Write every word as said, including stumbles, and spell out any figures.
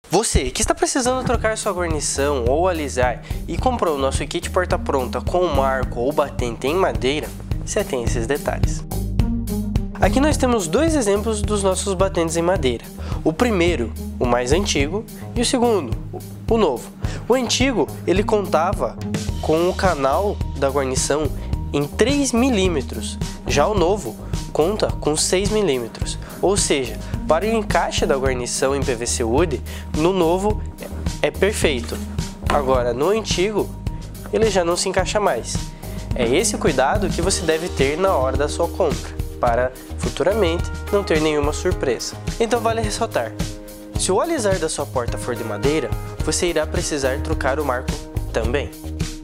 Você que está precisando trocar sua guarnição ou alisar e comprou o nosso kit porta-pronta com marco ou batente em madeira, se atém a esses detalhes. Aqui nós temos dois exemplos dos nossos batentes em madeira. O primeiro, o mais antigo, e o segundo, o novo. O antigo, ele contava com o canal da guarnição em três milímetros, já o novo conta com seis milímetros, ou seja, para o encaixe da guarnição em P V C Wood, no novo é perfeito, agora no antigo ele já não se encaixa mais. É esse o cuidado que você deve ter na hora da sua compra, para futuramente não ter nenhuma surpresa. Então vale ressaltar, se o alisar da sua porta for de madeira, você irá precisar trocar o marco também.